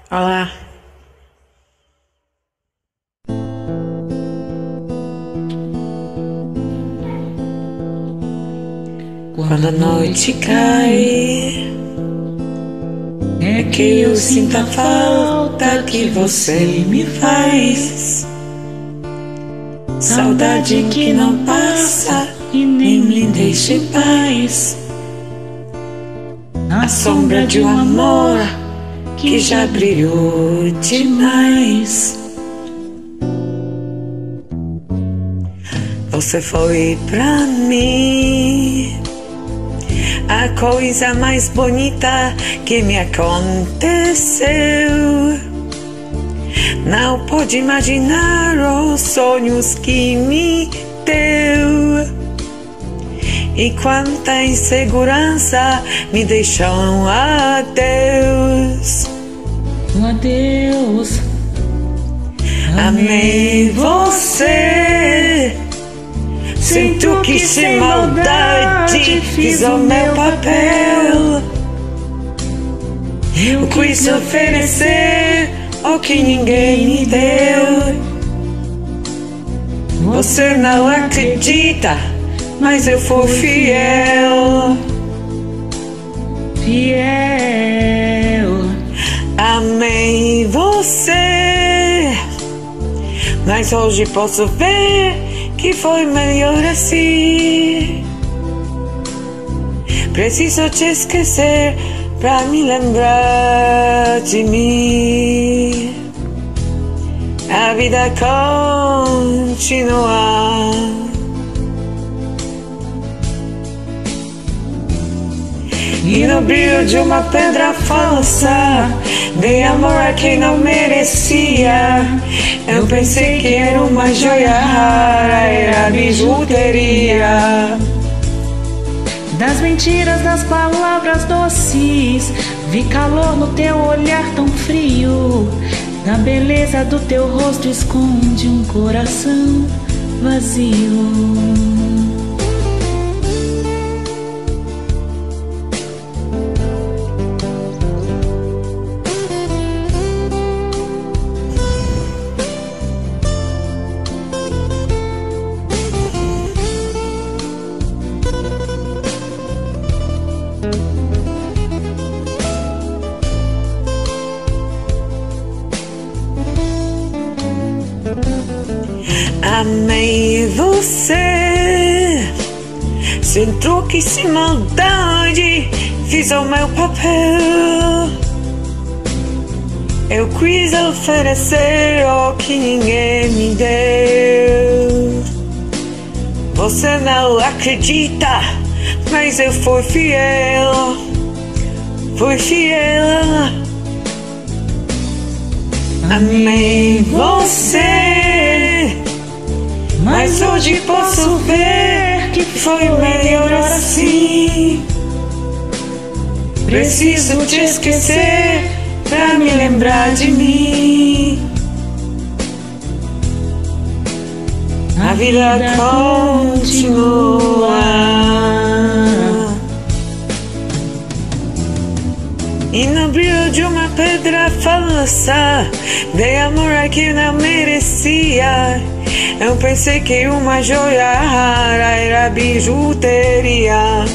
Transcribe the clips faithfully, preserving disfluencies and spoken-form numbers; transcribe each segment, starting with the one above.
Olá. Quando a noite cai, é que eu sinto a falta que você me faz. Saudade que não passa e nem me deixa em paz. A sombra de um amor que já brilhou demais. Você foi pra mim a coisa mais bonita que me aconteceu. Não pode imaginar os sonhos que me deu. E quanta insegurança me deixam. Adeus, adeus. Amei você. Sinto que sem maldade fiz o meu papel. Eu quis oferecer o que ninguém me deu. Você não acredita, mas eu fui fiel. Fiel. Amei você, mas hoje posso ver que foi melhor assim. Preciso te esquecer pra me lembrar de mim. A vida continua. E no brilho de uma pedra falsa dei amor a quem não merecia. Eu pensei que era uma joia rara, era bijuteria. Das mentiras, das palavras doces, vi calor no teu olhar tão frio. Na beleza do teu rosto esconde um coração vazio. Amei você, sem truque, sem maldade, fiz o meu papel. Eu quis oferecer o que ninguém me deu. Você não acredita, mas eu fui fiel. Fui fiel. Amei você, mas hoje posso ver que foi melhor assim. Preciso te esquecer pra me lembrar de mim. A vida continua. E no brilho de uma pedra falsa dei amor a quem não merecia. Eu pensei que uma joia rara era bijuteria.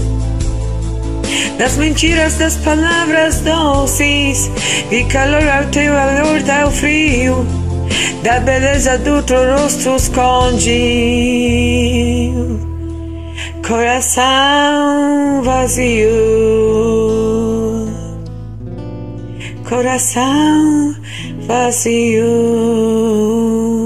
Das mentiras, das palavras doces, vi calor ao teu olhar tão frio. Da beleza do teu rosto esconde coração vazio. Coração vazio.